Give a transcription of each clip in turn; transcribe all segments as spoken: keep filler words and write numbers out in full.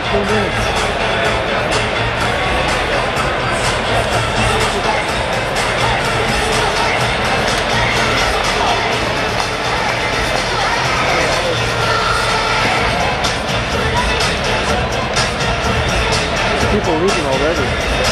Two minutes. People leaving already.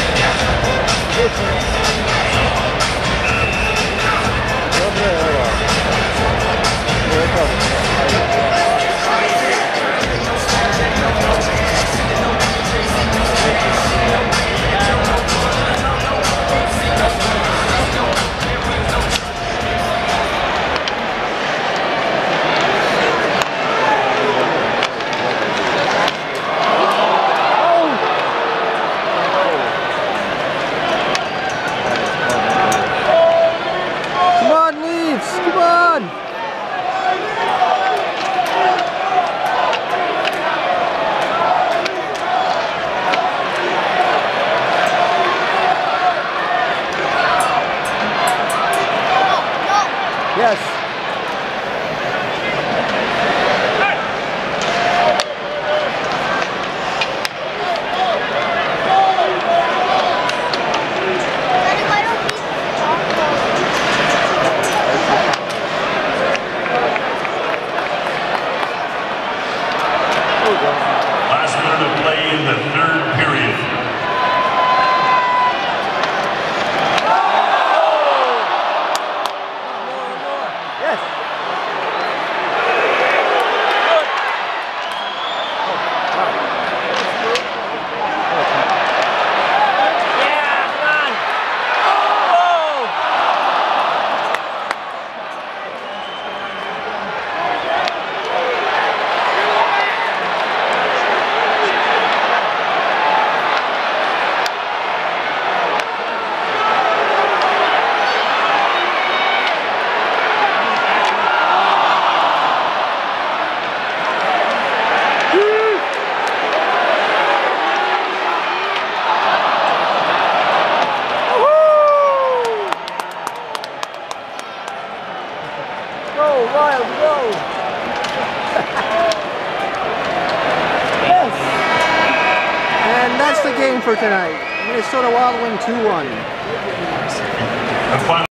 Come on! Yes. Last minute of play in the third period. Yes. Go, Wild, go! Yes! And that's the game for tonight. Minnesota Wild win two one.